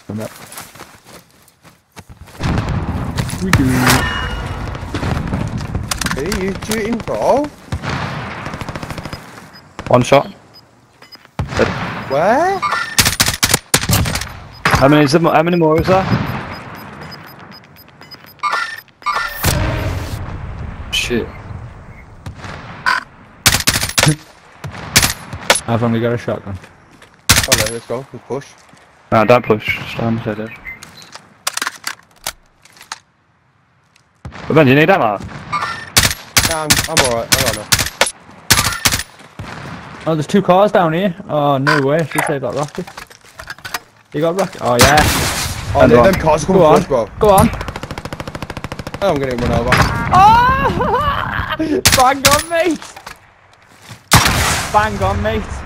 Come back. We do. Are you shooting, bro? One shot. Where? How many more is there? Shit. I've only got a shotgun. Alright, let's go. We'll push. No, don't push. Stand steady. But Ben, do you need ammo? Nah, I'm alright. I don't know. Oh, there's 2 cars down here. Oh, no way. She said got rocket. You got rocket? Oh, yeah. Oh, And them cars are coming Go on. push, bro. Go on. I'm gonna run over. Oh! Bang on, mate. Bang on, mate.